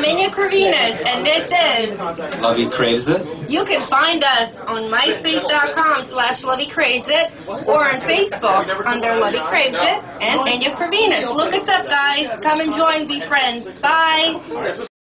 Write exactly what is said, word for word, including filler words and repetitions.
Minya Cravinas, and this is Lovey Craves It. You can find us on myspace.com slash Lovey Craves It or on Facebook under Lovey Craves It and Minya Cravinas. Look us up, guys. Come and join, be friends. Bye.